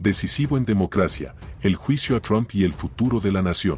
Decisivo en democracia, el juicio a Trump y el futuro de la nación.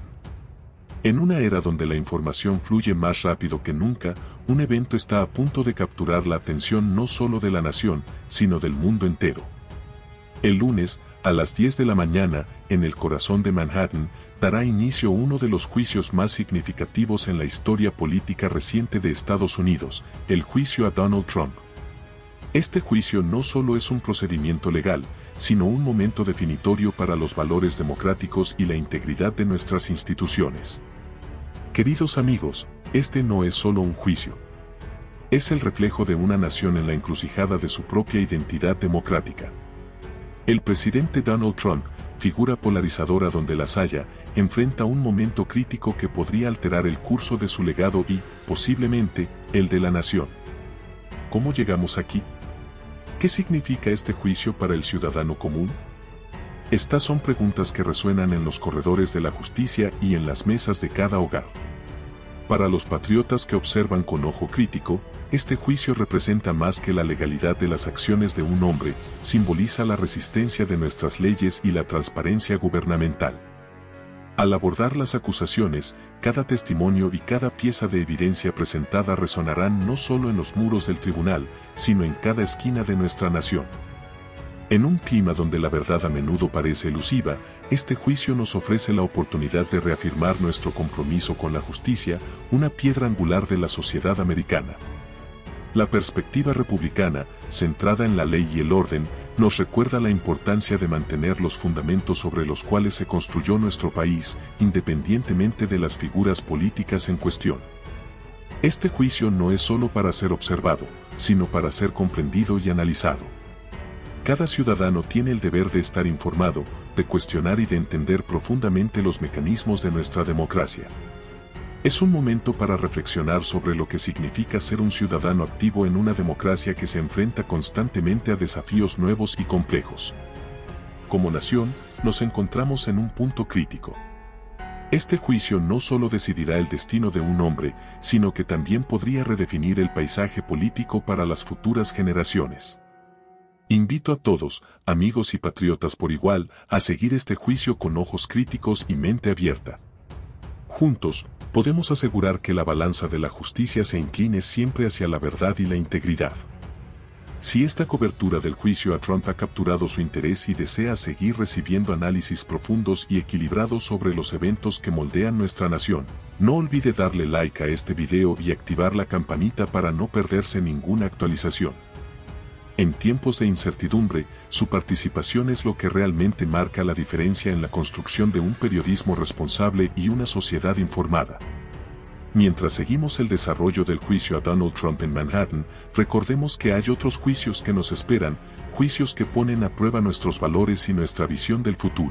En una era donde la información fluye más rápido que nunca, un evento está a punto de capturar la atención no solo de la nación, sino del mundo entero. El lunes, a las 10 de la mañana, en el corazón de Manhattan, dará inicio uno de los juicios más significativos en la historia política reciente de Estados Unidos, el juicio a Donald Trump. Este juicio no solo es un procedimiento legal, sino un momento definitorio para los valores democráticos y la integridad de nuestras instituciones. Queridos amigos, este no es solo un juicio. Es el reflejo de una nación en la encrucijada de su propia identidad democrática. El presidente Donald Trump, figura polarizadora donde las haya, enfrenta un momento crítico que podría alterar el curso de su legado y, posiblemente, el de la nación. ¿Cómo llegamos aquí? ¿Qué significa este juicio para el ciudadano común? Estas son preguntas que resuenan en los corredores de la justicia y en las mesas de cada hogar. Para los patriotas que observan con ojo crítico, este juicio representa más que la legalidad de las acciones de un hombre, simboliza la resistencia de nuestras leyes y la transparencia gubernamental. Al abordar las acusaciones, cada testimonio y cada pieza de evidencia presentada resonarán no solo en los muros del tribunal, sino en cada esquina de nuestra nación. En un clima donde la verdad a menudo parece elusiva, este juicio nos ofrece la oportunidad de reafirmar nuestro compromiso con la justicia, una piedra angular de la sociedad americana. La perspectiva republicana, centrada en la ley y el orden, nos recuerda la importancia de mantener los fundamentos sobre los cuales se construyó nuestro país, independientemente de las figuras políticas en cuestión. Este juicio no es solo para ser observado, sino para ser comprendido y analizado. Cada ciudadano tiene el deber de estar informado, de cuestionar y de entender profundamente los mecanismos de nuestra democracia. Es un momento para reflexionar sobre lo que significa ser un ciudadano activo en una democracia que se enfrenta constantemente a desafíos nuevos y complejos. Como nación, nos encontramos en un punto crítico. Este juicio no solo decidirá el destino de un hombre, sino que también podría redefinir el paisaje político para las futuras generaciones. Invito a todos, amigos y patriotas por igual, a seguir este juicio con ojos críticos y mente abierta. Juntos, podemos asegurar que la balanza de la justicia se incline siempre hacia la verdad y la integridad. Si esta cobertura del juicio a Trump ha capturado su interés y desea seguir recibiendo análisis profundos y equilibrados sobre los eventos que moldean nuestra nación, no olvide darle like a este video y activar la campanita para no perderse ninguna actualización. En tiempos de incertidumbre, su participación es lo que realmente marca la diferencia en la construcción de un periodismo responsable y una sociedad informada. Mientras seguimos el desarrollo del juicio a Donald Trump en Manhattan, recordemos que hay otros juicios que nos esperan, juicios que ponen a prueba nuestros valores y nuestra visión del futuro.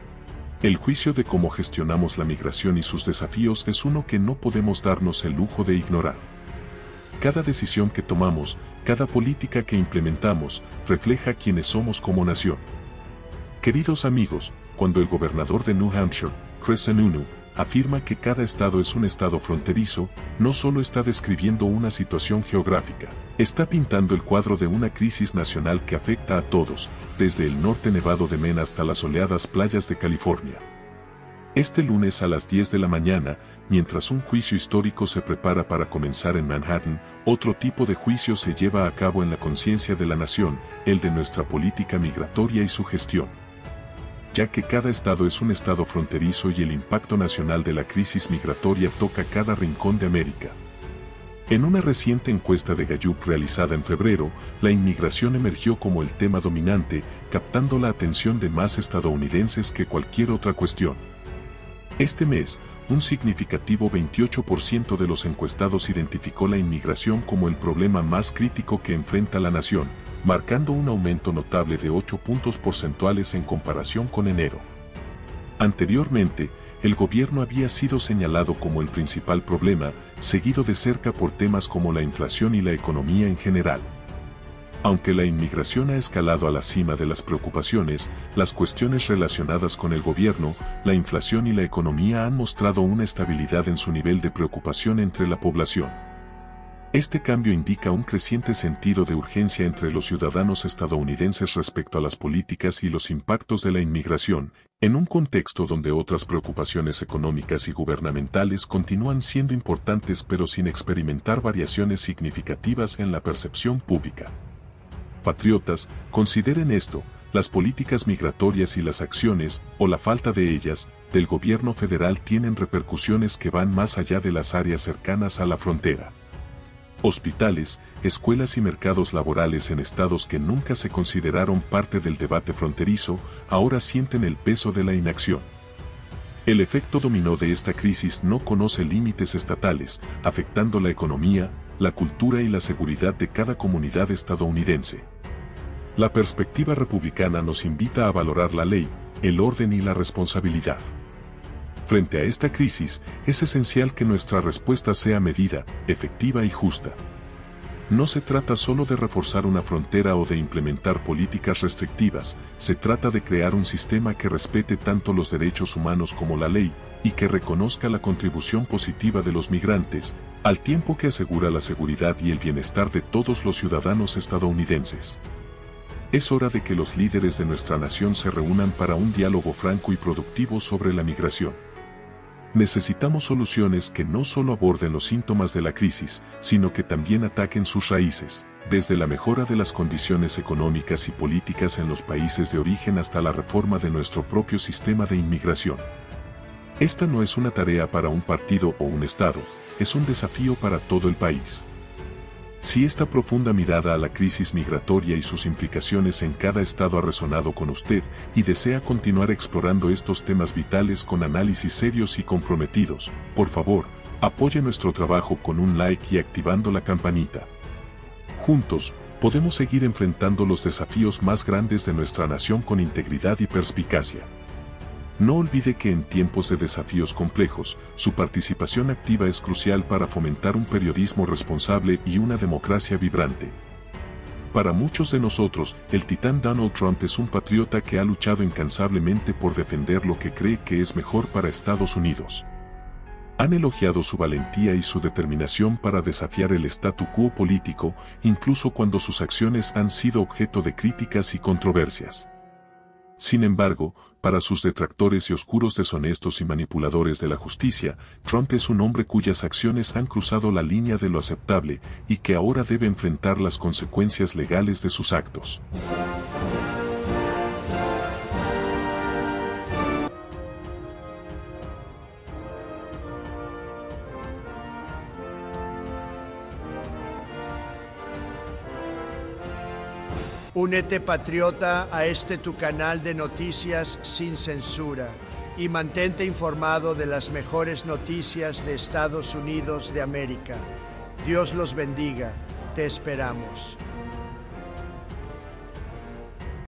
El juicio de cómo gestionamos la migración y sus desafíos es uno que no podemos darnos el lujo de ignorar. Cada decisión que tomamos, cada política que implementamos, refleja quiénes somos como nación. Queridos amigos, cuando el gobernador de New Hampshire, Chris Sununu, afirma que cada estado es un estado fronterizo, no solo está describiendo una situación geográfica, está pintando el cuadro de una crisis nacional que afecta a todos, desde el norte nevado de Maine hasta las soleadas playas de California. Este lunes a las 10 de la mañana, mientras un juicio histórico se prepara para comenzar en Manhattan, otro tipo de juicio se lleva a cabo en la conciencia de la nación, el de nuestra política migratoria y su gestión. Ya que cada estado es un estado fronterizo y el impacto nacional de la crisis migratoria toca cada rincón de América. En una reciente encuesta de Gallup realizada en febrero, la inmigración emergió como el tema dominante, captando la atención de más estadounidenses que cualquier otra cuestión. Este mes, un significativo 28% de los encuestados identificó la inmigración como el problema más crítico que enfrenta la nación, marcando un aumento notable de 8 puntos porcentuales en comparación con enero. Anteriormente, el gobierno había sido señalado como el principal problema, seguido de cerca por temas como la inflación y la economía en general. Aunque la inmigración ha escalado a la cima de las preocupaciones, las cuestiones relacionadas con el gobierno, la inflación y la economía han mostrado una estabilidad en su nivel de preocupación entre la población. Este cambio indica un creciente sentido de urgencia entre los ciudadanos estadounidenses respecto a las políticas y los impactos de la inmigración, en un contexto donde otras preocupaciones económicas y gubernamentales continúan siendo importantes pero sin experimentar variaciones significativas en la percepción pública. Patriotas, consideren esto: las políticas migratorias y las acciones, o la falta de ellas, del gobierno federal tienen repercusiones que van más allá de las áreas cercanas a la frontera. Hospitales, escuelas y mercados laborales en estados que nunca se consideraron parte del debate fronterizo, ahora sienten el peso de la inacción. El efecto dominó de esta crisis no conoce límites estatales, afectando la economía, la cultura y la seguridad de cada comunidad estadounidense. La perspectiva republicana nos invita a valorar la ley, el orden y la responsabilidad. Frente a esta crisis, es esencial que nuestra respuesta sea medida, efectiva y justa. No se trata solo de reforzar una frontera o de implementar políticas restrictivas, se trata de crear un sistema que respete tanto los derechos humanos como la ley, y que reconozca la contribución positiva de los migrantes, al tiempo que asegura la seguridad y el bienestar de todos los ciudadanos estadounidenses. Es hora de que los líderes de nuestra nación se reúnan para un diálogo franco y productivo sobre la migración. Necesitamos soluciones que no solo aborden los síntomas de la crisis, sino que también ataquen sus raíces, desde la mejora de las condiciones económicas y políticas en los países de origen hasta la reforma de nuestro propio sistema de inmigración. Esta no es una tarea para un partido o un estado, es un desafío para todo el país. Si esta profunda mirada a la crisis migratoria y sus implicaciones en cada estado ha resonado con usted y desea continuar explorando estos temas vitales con análisis serios y comprometidos, por favor, apoye nuestro trabajo con un like y activando la campanita. Juntos, podemos seguir enfrentando los desafíos más grandes de nuestra nación con integridad y perspicacia. No olvide que en tiempos de desafíos complejos, su participación activa es crucial para fomentar un periodismo responsable y una democracia vibrante. Para muchos de nosotros, el titán Donald Trump es un patriota que ha luchado incansablemente por defender lo que cree que es mejor para Estados Unidos. Han elogiado su valentía y su determinación para desafiar el statu quo político, incluso cuando sus acciones han sido objeto de críticas y controversias. Sin embargo, para sus detractores y oscuros deshonestos y manipuladores de la justicia, Trump es un hombre cuyas acciones han cruzado la línea de lo aceptable y que ahora debe enfrentar las consecuencias legales de sus actos. Únete, patriota, a este tu canal de noticias sin censura y mantente informado de las mejores noticias de Estados Unidos de América. Dios los bendiga. Te esperamos.